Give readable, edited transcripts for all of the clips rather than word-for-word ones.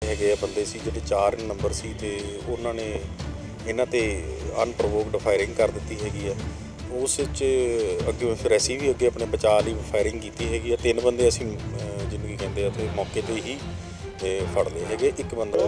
ਹੈਗੇ ਆ ਬੰਦੇ ਸੀ ਜਿਹੜੇ 4 ਨੰਬਰ ਸੀ ਤੇ ਉਹਨਾਂ ਨੇ ਇਹਨਾਂ ਤੇ ਅਨਪ੍ਰੋਵੋਕਡ ਫਾਇਰਿੰਗ ਕਰ ਦਿੱਤੀ ਹੈਗੀ ਆ। ਉਸ ਵਿੱਚ ਅੱਗੇ ਫਿਰ ਅਸੀਂ ਵੀ ਅੱਗੇ ਆਪਣੇ ਬਚਾਅ ਲਈ ਫਾਇਰਿੰਗ ਕੀਤੀ ਹੈਗੀ ਆ। 3 ਬੰਦੇ ਅਸੀਂ ਜਿਹਨੂੰ ਕੀ ਕਹਿੰਦੇ ਆ ਤੇ ਮੌਕੇ ਤੇ ਹੀ ਫੜ ਲਏ ਹੈਗੇ। ਇੱਕ ਬੰਦਾ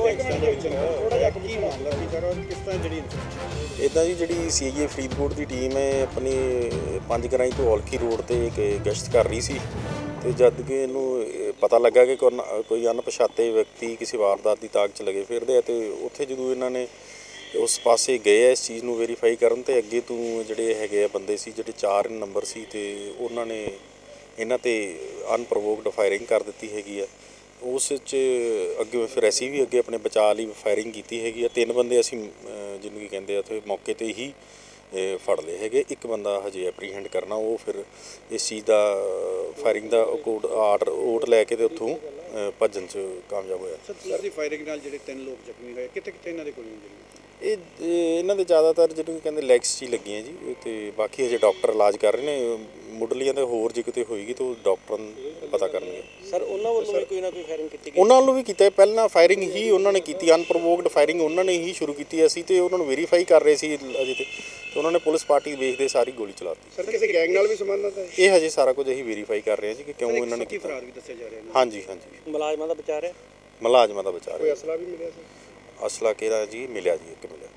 ਇੱਦਾਂ ਜੀ ਜਿਹੜੀ ਸੀਆਈਏ ਫਰੀਦਕੋਟ ਦੀ ਟੀਮ ਹੈ ਆਪਣੀ 5 ਗਰਾਈ ਤੋਂ ਔਲਖੀ ਰੋਡ ਤੇ ਇੱਕ ਗਸ਼ਤ ਕਰ ਰਹੀ ਸੀ ਤੇ ਜਦ ਕਿ ਇਹਨੂੰ ਪਤਾ ਲੱਗਾ ਕਿ ਕੋਈ ਅਣਪਛਾਤੇ ਵਿਅਕਤੀ ਕਿਸੇ ਵਾਰਦਾਤ ਦੀ ਤਾਕ 'ਚ ਲੱਗੇ ਫਿਰਦੇ ਆ ਤੇ ਉੱਥੇ ਜਦੋਂ ਇਹਨਾਂ ਨੇ ਉਸ ਪਾਸੇ ਗਏ ਆ ਇਸ ਚੀਜ਼ ਨੂੰ ਵੈਰੀਫਾਈ ਕਰਨ ਤੇ ਅੱਗੇ ਤੋਂ ਜਿਹੜੇ ਹੈਗੇ ਆ ਬੰਦੇ ਸੀ ਜਿਹੜੇ 4 ਨੰਬਰ ਸੀ ਤੇ ਉਹਨਾਂ ਨੇ ਇਹਨਾਂ ਤੇ ਅਨਪ੍ਰੋਵੋਕਡ ਫਾਇਰਿੰਗ ਕਰ ਦਿੱਤੀ ਹੈਗੀ ਆ। ਉਸ ਵਿੱਚ ਅੱਗੇ ਫਿਰ ਅਸੀਂ ਵੀ ਅੱਗੇ ਆਪਣੇ ਬਚਾਅ ਲਈ ਫਾਇਰਿੰਗ ਕੀਤੀ ਹੈਗੀ ਆ। 3 ਬੰਦੇ ਅਸੀਂ ਜਿਹਨੂੰ ਕੀ ਕਹਿੰਦੇ ਆ ਉੱਥੇ ਮੌਕੇ ਤੇ ਹੀ ਫੜ ਲਏ ਹੈਗੇ। ਇੱਕ ਬੰਦਾ ਹਜੇ ਐਪਰੀਹੈਂਡ ਕਰਨਾ, ਉਹ ਫਿਰ ਇਸ ਚੀਜ਼ ਦਾ ਫਾਇਰਿੰਗ ਦਾ ਓਟ ਲੈ ਕੇ ਤੇ ਉੱਥੋਂ ਭੱਜਣ 'ਚ ਕਾਮਯਾਬ ਹੋਇਆ। ਸਰ ਦੀ ਫਾਇਰਿੰਗ ਨਾਲ ਜਿਹੜੇ 3 ਲੋਕ ਜ਼ਖਮੀ ਹੋਏ, ਕਿੱਥੇ ਇਹਨਾਂ ਦੇ ਗੋਲੀਆਂ ਚੱਲੀਆਂ? ਇਹਨਾਂ ਦੇ ਜ਼ਿਆਦਾਤਰ ਜਿਹਨੂੰ ਕਹਿੰਦੇ ਲੈਗਸ 'ਚ ਹੀ ਲੱਗੀਆਂ ਜੀ ਤੇ ਬਾਕੀ ਹਜੇ ਡਾਕਟਰ ਇਲਾਜ ਕਰ ਰਹੇ ਨੇ। ਮੁੱਢਲੀਆਂ ਤੇ ਹੋਰ ਜੇ ਕਿਤੇ ਹੋਏਗੀ ਤਾਂ ਉਹ ਡਾਕਟਰ ਨੂੰ ਪਤਾ ਕਰਨਗੇ। ਸਰ ਉਹਨਾਂ ਵੱਲੋਂ ਵੀ ਕੋਈ ਨਾ ਕੋਈ ਫਾਇਰਿੰਗ ਕੀਤੀ ਗਈ? ਉਹਨਾਂ ਵੱਲੋਂ ਵੀ ਕੀਤਾ। ਪਹਿਲਾਂ ਫਾਇਰਿੰਗ ਹੀ ਉਹਨਾਂ ਨੇ ਕੀਤੀ, ਅਨਪ੍ਰੋਵੋਕਡ ਫਾਇਰਿੰਗ ਉਹਨਾਂ ਨੇ ਹੀ ਸ਼ੁਰੂ ਕੀਤੀ। ਅਸੀਂ ਤੇ ਉਹਨਾਂ ਨੂੰ ਵੈਰੀਫਾਈ ਕਰ ਰਹੇ ਸੀ ਅਜੇ ਤੇ ਉਹਨਾਂ ਨੇ ਪੁਲਿਸ ਪਾਰਟੀ ਵੇਖਦੇ ਸਾਰੀ ਗੋਲੀ ਚਲਾਤੀ। ਸਰ ਕਿਸੇ ਗੈਂਗ ਨਾਲ ਵੀ ਸੰਬੰਧਤ ਹੈ? ਇਹ ਹਜੇ ਸਾਰਾ ਕੁਝ ਅਸੀਂ ਵੈਰੀਫਾਈ ਕਰ ਰਹੇ ਹਾਂ ਜੀ ਕਿ ਕਿਉਂ ਇਹਨਾਂ ਨੇ ਕੀਤਾ। ਫਰਾਰ ਵੀ ਦੱਸਿਆ ਜਾ ਰਿਹਾ? ਹਾਂਜੀ ਹਾਂਜੀ, ਮੁਲਾਜ਼ਮਾਂ ਦਾ ਬਚਾ ਰਿਹਾ? ਮੁਲਾਜ਼ਮਾਂ ਦਾ ਬਚਾ ਰਿਹਾ। ਕੋਈ ਅਸਲਾ ਵੀ ਮਿਲਿਆ ਸਰ? ਅਸਲਾ ਕਿਹੜਾ ਜੀ? ਮਿਲਿਆ ਜੀ, ਇੱਕ ਮਿਲਿਆ।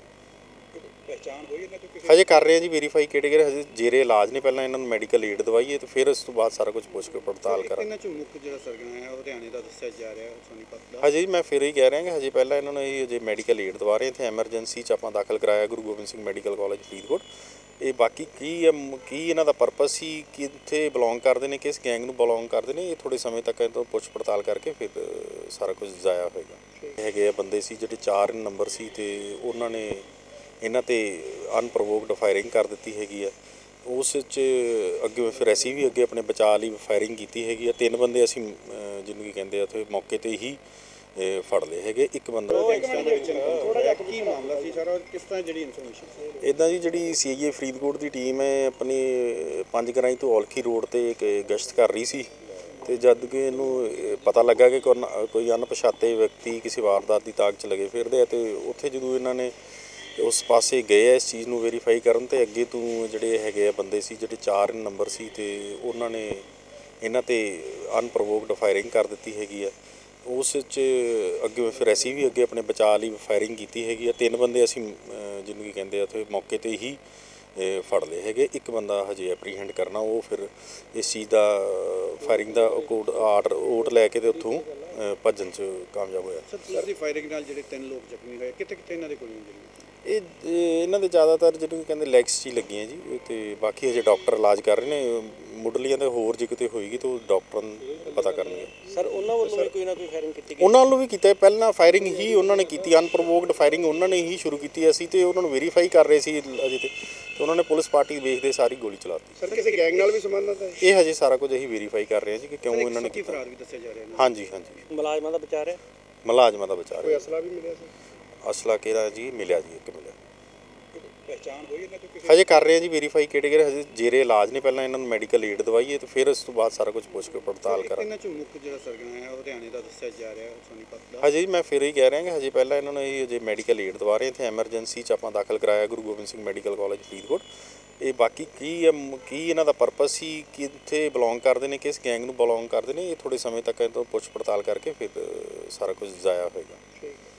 ਪਹਿਚਾਣ ਹੋਈ ਇਹਨਾਂ ਤੋਂ ਕਿਸੇ? ਹਜੇ ਕਰ ਰਹੇ ਹਾਂ ਜੀ ਵੈਰੀਫਾਈ ਕਿਹੜੇ ਹਜੇ ਜੇਰੇ ਇਲਾਜ ਨੇ। ਪਹਿਲਾਂ ਇਹਨਾਂ ਨੂੰ ਮੈਡੀਕਲ ਏਡ ਦਵਾਈਏ ਤੇ ਫਿਰ ਉਸ ਤੋਂ ਬਾਅਦ ਸਾਰਾ ਕੁਝ ਪੁੱਛ ਕੇ ਪੜਤਾਲ ਕਰਾਂਗੇ। ਇਹਨਾਂ 'ਚੋਂ ਮੁੱਖ ਜਿਹੜਾ ਸਰਗਨਾ ਹੈ ਉਹ ਹਰਿਆਣੇ ਦਾ ਦੱਸਿਆ ਜਾ ਰਿਹਾ, ਸੋਨੀਪਤ ਦਾ। ਹਜੇ ਮੈਂ ਫਿਰ ਹੀ ਕਹਿ ਰਿਹਾ ਕਿ ਹਜੇ ਪਹਿਲਾਂ ਇਹਨਾਂ ਨੂੰ ਇਹ ਹਜੇ ਮੈਡੀਕਲ ਏਡ ਦਵਾ ਰਹੇ। ਇੱਥੇ ਐਮਰਜੈਂਸੀ 'ਚ ਆਪਾਂ ਦਾਖਲ ਕਰਾਇਆ ਗੁਰੂ ਗੋਬਿੰਦ ਸਿੰਘ ਮੈਡੀਕਲ ਕਾਲਜ ਫਰੀਦਕੋਟ। ਇਹ ਬਾਕੀ ਕੀ ਇਹਨਾਂ ਦਾ ਪਰਪਸ ਸੀ, ਕਿੱਥੇ ਬਿਲੋਂਗ ਕਰਦੇ ਨੇ, ਕਿਸ ਗੈਂਗ ਨੂੰ ਬਿਲੋਂਗ ਕਰਦੇ ਨੇ, ਇਹ ਥੋੜ੍ਹੇ ਸਮੇਂ ਤੱਕ ਤੋਂ ਪੁੱਛ ਪੜਤਾਲ ਕਰਕੇ ਫਿਰ ਸਾਰਾ ਕੁਝ ਜ਼ਾਇਆ ਹੋਏਗਾ। ਹੈਗੇ ਆ ਬੰਦੇ ਸੀ ਜਿਹੜੇ 4 ਨੰਬਰ ਸੀ ਤੇ ਉਹਨਾਂ ਨੇ ਇਹਨਾਂ ਤੇ ਅਨਪ੍ਰੋਵੋਕਡ ਫਾਇਰਿੰਗ ਕਰ ਦਿੱਤੀ ਹੈਗੀ ਆ। ਉਸ ਵਿੱਚ ਅੱਗੇ ਫਿਰ ਅਸੀਂ ਵੀ ਅੱਗੇ ਆਪਣੇ ਬਚਾਅ ਲਈ ਫਾਇਰਿੰਗ ਕੀਤੀ ਹੈਗੀ ਆ। 3 ਬੰਦੇ ਅਸੀਂ ਜਿਹਨੂੰ ਕੀ ਕਹਿੰਦੇ ਆ ਉੱਥੇ ਮੌਕੇ ਤੇ ਹੀ ਫੜ ਲਏ ਹੈਗੇ। ਇੱਕ ਬੰਦਾ ਕੀ ਮਾਮਲਾ ਸੀ ਸਾਰਾ, ਕਿਸ ਤਰ੍ਹਾਂ ਜਿਹੜੀ ਇਨਫੋਰਮੇਸ਼ਨ? ਇੱਦਾਂ ਜੀ ਜਿਹੜੀ ਸੀਆਈਏ ਫਰੀਦਕੋਟ ਦੀ ਟੀਮ ਹੈ ਆਪਣੀ 5 ਗਰਾਈ ਤੋਂ ਔਲਖੀ ਰੋਡ ਤੇ ਇੱਕ ਗਸ਼ਤ ਕਰ ਰਹੀ ਸੀ ਤੇ ਜਦ ਕਿ ਇਹਨੂੰ ਪਤਾ ਲੱਗਾ ਕਿ ਕੋਈ ਅਣਪਛਾਤੇ ਵਿਅਕਤੀ ਕਿਸੇ ਵਾਰਦਾਤ ਦੀ ਤਾਕ 'ਚ ਲੱਗੇ ਫਿਰਦੇ ਆ ਤੇ ਉੱਥੇ ਜਦੋਂ ਇਹਨਾਂ ਨੇ ਉਸ ਪਾਸੇ ਗਏ ਆ ਇਸ ਚੀਜ਼ ਨੂੰ ਵੈਰੀਫਾਈ ਕਰਨ ਤੇ ਅੱਗੇ ਤੋਂ ਜਿਹੜੇ ਹੈਗੇ ਆ ਬੰਦੇ ਸੀ ਜਿਹੜੇ 4 ਨੰਬਰ ਸੀ ਤੇ ਉਹਨਾਂ ਨੇ ਇਹਨਾਂ ਤੇ ਅਨਪ੍ਰੋਵੋਕਡ ਫਾਇਰਿੰਗ ਕਰ ਦਿੱਤੀ ਹੈਗੀ ਆ। ਉਸ ਵਿੱਚ ਅੱਗੇ ਫਿਰ ਅਸੀਂ ਵੀ ਅੱਗੇ ਆਪਣੇ ਬਚਾਅ ਲਈ ਫਾਇਰਿੰਗ ਕੀਤੀ ਹੈਗੀ ਆ। 3 ਬੰਦੇ ਅਸੀਂ ਜਿਹਨੂੰ ਕੀ ਕਹਿੰਦੇ ਆ ਉੱਥੇ ਮੌਕੇ ਤੇ ਹੀ ਫੜ ਲਏ ਹੈਗੇ। ਇੱਕ ਬੰਦਾ ਹਜੇ ਐਪਰੀਹੈਂਡ ਕਰਨਾ, ਉਹ ਫਿਰ ਇਸ ਚੀਜ਼ ਦਾ ਫਾਇਰਿੰਗ ਦਾ ਓਟ ਲੈ ਕੇ ਤੇ ਉੱਥੋਂ ਭੱਜਣ 'ਚ ਕਾਮਯਾਬ ਹੋਇਆ। ਸਰ ਦੀ ਫਾਇਰਿੰਗ ਨਾਲ ਜਿਹੜੇ 3 ਲੋਕ ਜ਼ਖਮੀ ਹੋਏ, ਕਿੱਥੇ ਇਹਨਾਂ ਦੇ ਗੋਲੀਆਂ ਚੱਲੀਆਂ? ਇਹਨਾਂ ਦੇ ਜ਼ਿਆਦਾਤਰ ਜਿਹਨੂੰ ਕਹਿੰਦੇ ਲੈਗਸ 'ਚ ਹੀ ਲੱਗੀਆਂ ਜੀ ਤੇ ਬਾਕੀ ਹਜੇ ਡਾਕਟਰ ਇਲਾਜ ਕਰ ਰਹੇ ਨੇ। ਮੁੱਢਲੀਆਂ ਤੇ ਹੋਰ ਜੇ ਕਿਤੇ ਹੋਏਗੀ ਤਾਂ ਉਹ ਡਾਕਟਰ ਨੂੰ ਪਤਾ ਕਰਨਗੇ। ਸਰ ਉਹਨਾਂ ਵੱਲੋਂ ਵੀ ਕੋਈ ਨਾ ਕੋਈ ਫਾਇਰਿੰਗ ਕੀਤੀ ਗਈ? ਉਹਨਾਂ ਵੱਲੋਂ ਵੀ ਕੀਤਾ। ਪਹਿਲਾਂ ਫਾਇਰਿੰਗ ਹੀ ਉਹਨਾਂ ਨੇ ਕੀਤੀ, ਅਨਪ੍ਰੋਵੋਕਡ ਫਾਇਰਿੰਗ ਉਹਨਾਂ ਨੇ ਹੀ ਸ਼ੁਰੂ ਕੀਤੀ। ਅਸੀਂ ਤੇ ਉਹਨਾਂ ਨੂੰ ਵੈਰੀਫਾਈ ਕਰ ਰਹੇ ਸੀ ਅਜੇ ਤੇ ਉਹਨਾਂ ਨੇ ਪੁਲਿਸ ਪਾਰਟੀ ਵੇਖਦੇ ਸਾਰੀ ਗੋਲੀ ਚਲਾਤੀ। ਸਰ ਕਿਸੇ ਗੈਂਗ ਨਾਲ ਵੀ ਸੰਬੰਧਤ ਹੈ? ਇਹ ਹਜੇ ਸਾਰਾ ਕੁਝ ਅਸੀਂ ਵੈਰੀਫਾਈ ਕਰ ਰਹੇ ਹਾਂ ਜੀ ਕਿ ਕਿਉਂ ਇਹਨਾਂ ਨੇ ਕੀਤਾ। ਫਰਾਰ ਵੀ ਦੱਸਿਆ ਜਾ ਰਿਹਾ? ਹਾਂਜੀ ਹਾਂਜੀ, ਮੁਲਾਜ਼ਮਾਂ ਦਾ ਬਚਾ ਰਿਹਾ? ਮੁਲਾਜ਼ਮਾਂ ਦਾ ਬਚਾ ਰਿਹਾ। ਕੋਈ ਅਸਲਾ ਵੀ ਮਿਲਿਆ ਸਰ? ਅਸਲਾ ਕਿਹੜਾ ਜੀ? ਮਿਲਿਆ ਜੀ, ਇੱਕ ਮਿਲਿਆ। ਪਹਿਚਾਣ ਹੋਈ ਇਹਨਾਂ ਤੋਂ ਕਿਸੇ? ਹਜੇ ਕਰ ਰਹੇ ਹਾਂ ਜੀ ਵੈਰੀਫਾਈ ਕਿਹੜੇ ਹਜੇ ਜੇਰੇ ਇਲਾਜ ਨੇ। ਪਹਿਲਾਂ ਇਹਨਾਂ ਨੂੰ ਮੈਡੀਕਲ ਏਡ ਦਵਾਈਏ ਤੇ ਫਿਰ ਉਸ ਤੋਂ ਬਾਅਦ ਸਾਰਾ ਕੁਝ ਪੁੱਛ ਕੇ ਪੜਤਾਲ ਕਰਾਂਗੇ। ਇਹਨਾਂ 'ਚੋਂ ਮੁੱਖ ਜਿਹੜਾ ਸਰਗਨਾ ਹੈ ਉਹ ਹਰਿਆਣੇ ਦਾ ਦੱਸਿਆ ਜਾ ਰਿਹਾ, ਸੋਨੀਪਤ ਦਾ। ਹਜੇ ਮੈਂ ਫਿਰ ਹੀ ਕਹਿ ਰਿਹਾ ਕਿ ਹਜੇ ਪਹਿਲਾਂ ਇਹਨਾਂ ਨੂੰ ਹਜੇ ਮੈਡੀਕਲ ਏਡ ਦਵਾ ਰਹੇ। ਇੱਥੇ ਐਮਰਜੈਂਸੀ 'ਚ ਆਪਾਂ ਦਾਖਲ ਕਰਾਇਆ ਗੁਰੂ ਗੋਬਿੰਦ ਸਿੰਘ ਮੈਡੀਕਲ ਕਾਲਜ ਫਰੀਦਕੋਟ। ਇਹ ਬਾਕੀ ਕੀ ਇਹਨਾਂ ਦਾ ਪਰਪਸ ਸੀ, ਕਿੱਥੇ ਬਿਲੋਂਗ ਕਰਦੇ ਨੇ, ਕਿਸ ਗੈਂਗ ਨੂੰ ਬਿਲੋਂਗ ਕਰਦੇ ਨੇ, ਇਹ ਥੋੜ੍ਹੇ ਸਮੇਂ ਤੱਕ ਤੋਂ ਪੁੱਛ ਪੜਤਾਲ ਕਰਕੇ ਫਿਰ ਸਾਰਾ ਕੁਝ ਜ਼ਾਇਆ ਹੋਏਗਾ।